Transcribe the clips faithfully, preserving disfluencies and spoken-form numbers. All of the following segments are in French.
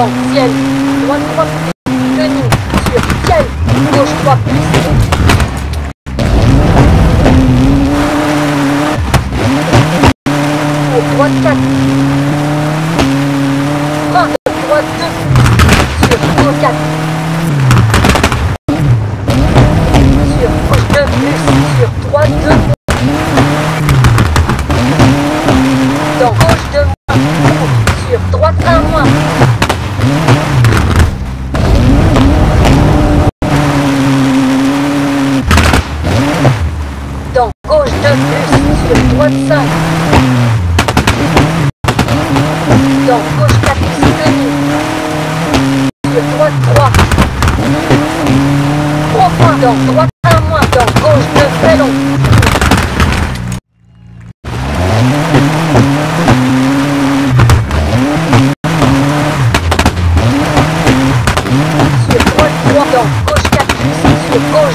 dans ciel, droite trois plus, tenue, sur ciel, gauche trois plus. Pour droite quatre. Frein de droite deux, sur gauche quatre. Sur gauche deux plus, sur droite deux. Dans gauche deux moins, sur droite un moins. Dans gauche deux plus, sur droite cinq. Dans gauche quatre plus tenue. Sur droite trois. trois points dans droite un moins. Dans gauche deux très long. Sur droite trois dans gauche quatre plus. Sur gauche.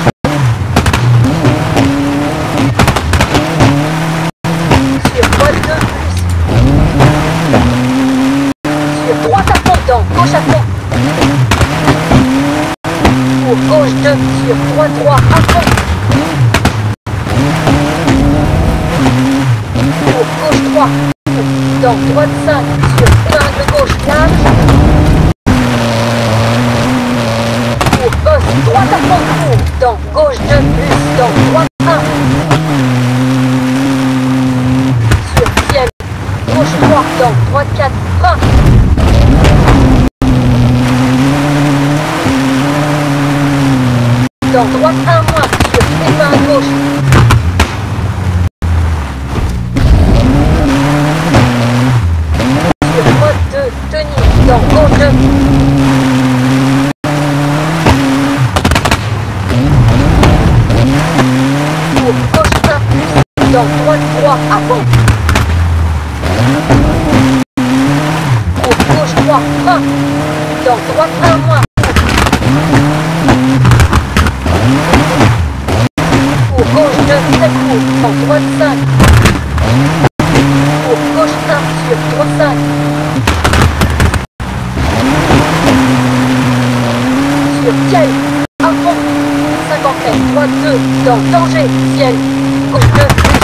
Sur droite deux plus. Sur droite à fond dans gauche à fond. Pour gauche deux sur droite trois à fond. Pour gauche trois. Dans droite cinq sur épingle gauche large. Pour bosse droite à fond court. Dans gauche deux plus. Dans droite un. Sur ciel. Gauche trois. Dans droite quatre. Frein. Dans droite un moins. Sur épingle gauche. Sur droite deux. Tenue. Dans gauche deux. Pour gauche un plus. Dans droite trois à fond. Pour gauche trois. Frein. Dans droite un moins. Pour gauche deux très court. Dans droite cinq. Pour gauche un sur droite cinq. Sur ciel. À fond. cinquante-sept. Droite deux. Dans danger. Ciel. Gauche deux plus.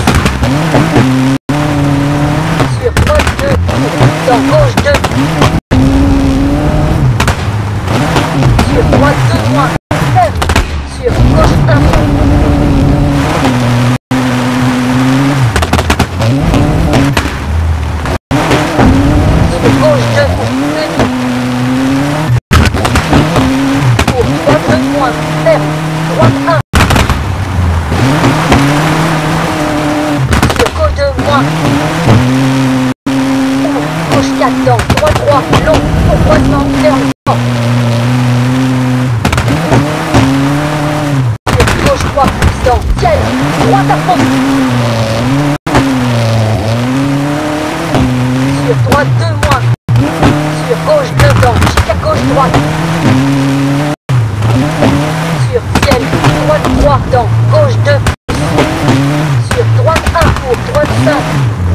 Sur droite deux. Dans gauche deux. Sur droite deux moins. Ferme. Sur gauche un. Sur gauche deux. Tenue. Pour droite deux moins. Ferme. Droite un. Sur gauche deux moins. Pour gauche quatre dans droite trois. Long. Pour croisement. Ferme. Fort. Sur gauche trois. Dans ciel. Droite à fond. Sur droite deux moins. Sur gauche deux dans chic à gauche droite. Sur ciel. Droite trois dans gauche deux. Sur droite un pour droite cinq.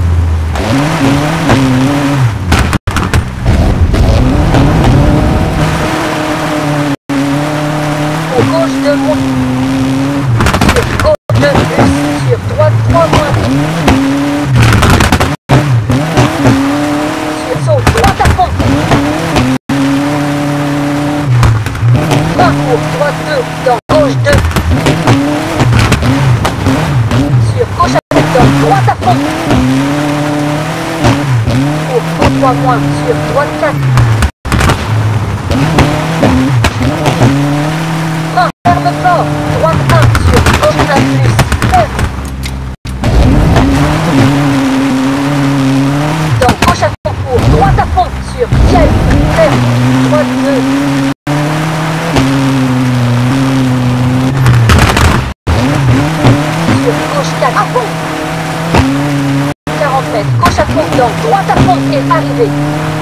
Pour gauche deux moins. Sur gauche deux plus. Sur droite trois moins. Sur saut droite à fond. Frein pour droite deux dans gauche deux. Sur gauche à fond dans droite à fond. Pour gauche trois moins. Sur droite quatre. Frein ferme fort. Droite un sur gauche un plus. Ferme. Dans gauche à fond pour droite à fond. Sur ciel. Ferme. Droite deux. Sur gauche quatre à fond. quarante mètres. Gauche à fond dans droite à fond et arrivé.